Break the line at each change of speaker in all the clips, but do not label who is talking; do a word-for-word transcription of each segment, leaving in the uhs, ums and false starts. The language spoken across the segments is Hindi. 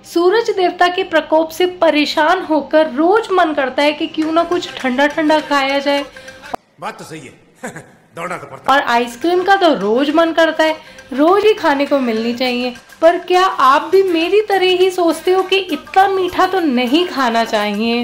सूरज देवता के प्रकोप से परेशान होकर रोज मन करता है कि क्यों ना कुछ ठंडा ठंडा खाया जाए।
बात तो सही है दौड़ना तो पड़ता।
और आइसक्रीम का तो रोज मन करता है, रोज ही खाने को मिलनी चाहिए। पर क्या आप भी मेरी तरह ही सोचते हो कि इतना मीठा तो नहीं खाना चाहिए?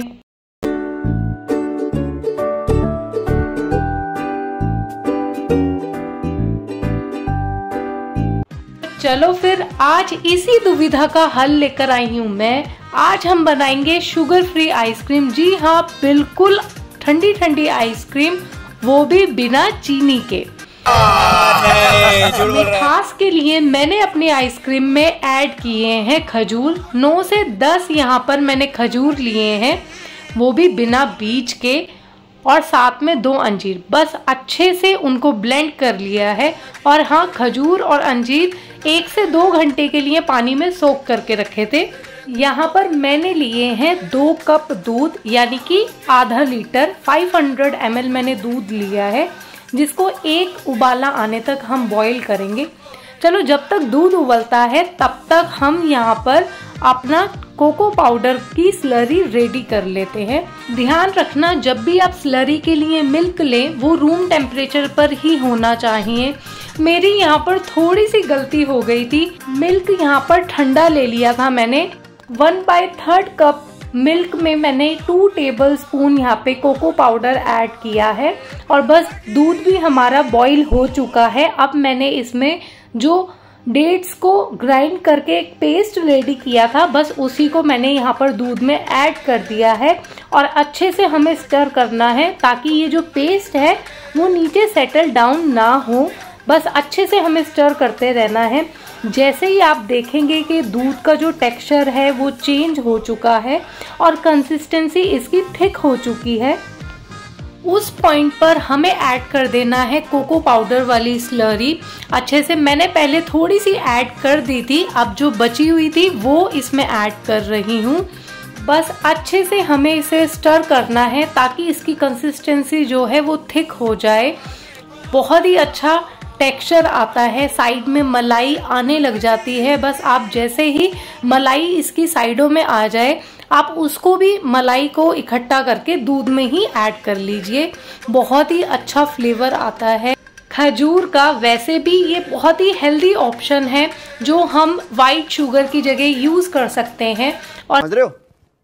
चलो फिर आज इसी दुविधा का हल लेकर आई हूँ मैं। आज हम बनाएंगे शुगर फ्री आइसक्रीम। जी हाँ, बिल्कुल ठंडी ठंडी आइसक्रीम, वो भी बिना चीनी के। मिठास के लिए मैंने अपनी आइसक्रीम में ऐड किए हैं खजूर। नौ से दस यहाँ पर मैंने खजूर लिए हैं, वो भी बिना बीज के, और साथ में दो अंजीर। बस अच्छे से उनको ब्लेंड कर लिया है। और हाँ, खजूर और अंजीर एक से दो घंटे के लिए पानी में सोक करके रखे थे। यहाँ पर मैंने लिए हैं दो कप दूध, यानी कि आधा लीटर, पाँच सौ एम एल मैंने दूध लिया है, जिसको एक उबाला आने तक हम बॉईल करेंगे। चलो, जब तक दूध उबलता है तब तक हम यहाँ पर अपना कोको पाउडर की स्लरी रेडी कर लेते हैं। ध्यान रखना, जब भी आप स्लरी के लिए मिल्क लें वो रूम टेम्परेचर पर ही होना चाहिए। मेरी यहाँ पर थोड़ी सी गलती हो गई थी। मिल्क यहाँ पर ठंडा ले लिया था मैंने। One by third cup milk में मैंने टू टेबल स्पून यहाँ पे कोको पाउडर ऐड किया है। और बस दूध भी हमारा बॉईल हो चुका है। अब मैंने इसमें जो डेट्स को ग्राइंड करके एक पेस्ट रेडी किया था, बस उसी को मैंने यहाँ पर दूध में ऐड कर दिया है। और अच्छे से हमें स्टर करना है ताकि ये जो पेस्ट है वो नीचे सेटल डाउन ना हो। बस अच्छे से हमें स्टर करते रहना है। जैसे ही आप देखेंगे कि दूध का जो टेक्सचर है वो चेंज हो चुका है और कंसिस्टेंसी इसकी थिक हो चुकी है, उस पॉइंट पर हमें ऐड कर देना है कोको पाउडर वाली स्लरी। अच्छे से मैंने पहले थोड़ी सी ऐड कर दी थी, अब जो बची हुई थी वो इसमें ऐड कर रही हूँ। बस अच्छे से हमें इसे स्टर करना है ताकि इसकी कंसिस्टेंसी जो है वो थिक हो जाए। बहुत ही अच्छा टेक्सचर आता है, साइड में मलाई आने लग जाती है। बस आप जैसे ही मलाई इसकी साइडों में आ जाए, आप उसको भी मलाई को इकट्ठा करके दूध में ही ऐड कर लीजिए। बहुत ही अच्छा फ्लेवर आता है खजूर का। वैसे भी ये बहुत ही हेल्दी ऑप्शन है जो हम वाइट शुगर की जगह यूज कर सकते हैं। और
समझ रहे हो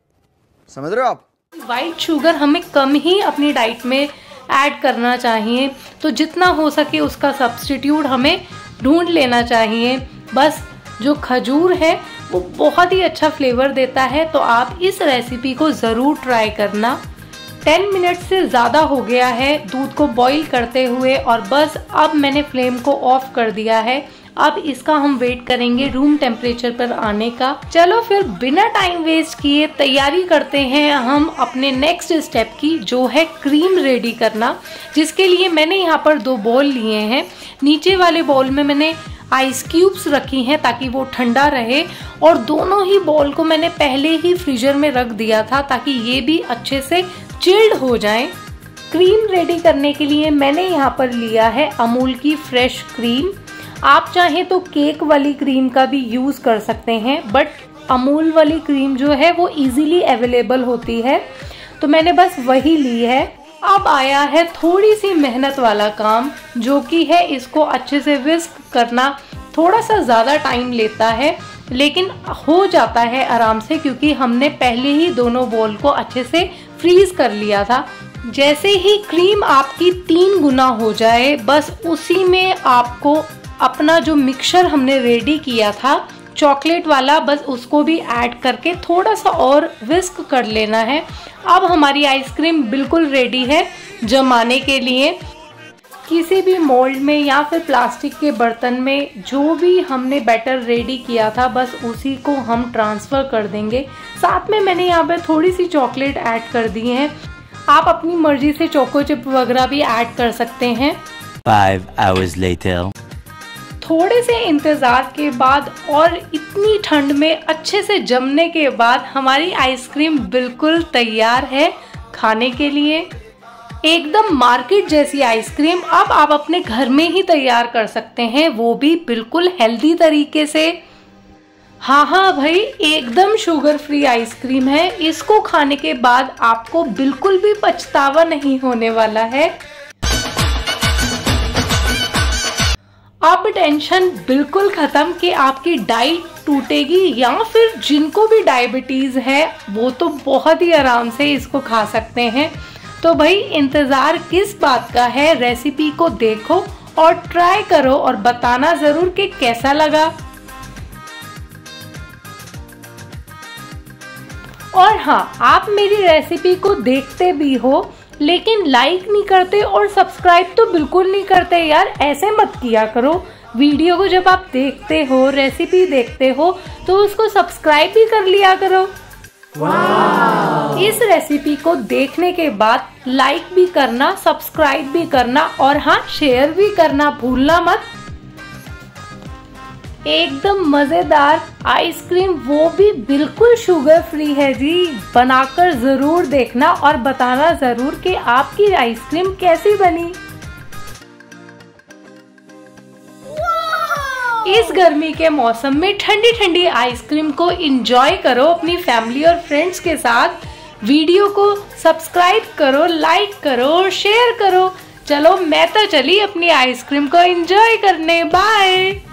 समझ रहे हो आप
वाइट शुगर हमें कम ही अपनी डाइट में ऐड करना चाहिए, तो जितना हो सके उसका सब्स्टिट्यूट हमें ढूंढ लेना चाहिए। बस जो खजूर है वो बहुत ही अच्छा फ्लेवर देता है, तो आप इस रेसिपी को ज़रूर ट्राई करना। टेन मिनट से ज़्यादा हो गया है दूध को बॉईल करते हुए, और बस अब मैंने फ्लेम को ऑफ कर दिया है। अब इसका हम वेट करेंगे रूम टेम्परेचर पर आने का। चलो फिर बिना टाइम वेस्ट किए तैयारी करते हैं हम अपने नेक्स्ट स्टेप की, जो है क्रीम रेडी करना। जिसके लिए मैंने यहाँ पर दो बॉल लिए हैं। नीचे वाले बॉल में मैंने आइस क्यूब्स रखी हैं ताकि वो ठंडा रहे, और दोनों ही बॉल को मैंने पहले ही फ्रीजर में रख दिया था ताकि ये भी अच्छे से चिल्ड हो जाएं। क्रीम रेडी करने के लिए मैंने यहाँ पर लिया है अमूल की फ्रेश क्रीम। आप चाहें तो केक वाली क्रीम का भी यूज कर सकते हैं, बट अमूल वाली क्रीम जो है वो इजीली अवेलेबल होती है, तो मैंने बस वही ली है। अब आया है थोड़ी सी मेहनत वाला काम, जो कि है इसको अच्छे से विस्क करना। थोड़ा सा ज़्यादा टाइम लेता है लेकिन हो जाता है आराम से, क्योंकि हमने पहले ही दोनों बॉल को अच्छे से फ्रीज कर लिया था। जैसे ही क्रीम आपकी तीन गुना हो जाए, बस उसी में आपको अपना जो मिक्सचर हमने रेडी किया था चॉकलेट वाला, बस उसको भी ऐड करके थोड़ा सा और विस्क कर लेना है। अब हमारी आइसक्रीम बिल्कुल रेडी है जमाने के लिए। किसी भी मोल्ड में या फिर प्लास्टिक के बर्तन में जो भी हमने बैटर रेडी किया था, बस उसी को हम ट्रांसफ़र कर देंगे। साथ में मैंने यहाँ पे थोड़ी सी चॉकलेट ऐड कर दी है। आप अपनी मर्जी से चोको चिप वगैरह भी ऐड कर सकते हैं।
Five hours later.
थोड़े से इंतज़ार के बाद और इतनी ठंड में अच्छे से जमने के बाद हमारी आइसक्रीम बिल्कुल तैयार है खाने के लिए। एकदम मार्केट जैसी आइसक्रीम अब आप अपने घर में ही तैयार कर सकते हैं, वो भी बिल्कुल हेल्दी तरीके से। हाँ हाँ भाई, एकदम शुगर फ्री आइसक्रीम है। इसको खाने के बाद आपको बिल्कुल भी पछतावा नहीं होने वाला है। अब टेंशन बिल्कुल खत्म कि आपकी डाइट टूटेगी, या फिर जिनको भी डायबिटीज है वो तो बहुत ही आराम से इसको खा सकते हैं। तो भाई इंतजार किस बात का है, रेसिपी को देखो और ट्राई करो और बताना जरूर कि कैसा लगा। और हाँ, आप मेरी रेसिपी को देखते भी हो लेकिन लाइक नहीं करते और सब्सक्राइब तो बिल्कुल नहीं करते यार, ऐसे मत किया करो। वीडियो को जब आप देखते हो, रेसिपी देखते हो, तो उसको सब्सक्राइब भी कर लिया करो। इस रेसिपी को देखने के बाद लाइक भी करना, सब्सक्राइब भी करना और हाँ, शेयर भी करना भूलना मत। एकदम मजेदार आइसक्रीम, वो भी बिल्कुल शुगर फ्री है जी। बनाकर जरूर देखना और बताना जरूर कि आपकी आइसक्रीम कैसी बनी। इस गर्मी के मौसम में ठंडी ठंडी आइसक्रीम को एंजॉय करो अपनी फैमिली और फ्रेंड्स के साथ। वीडियो को सब्सक्राइब करो, लाइक करो, शेयर करो। चलो मैं तो चली अपनी आइसक्रीम को एंजॉय करने। बाय।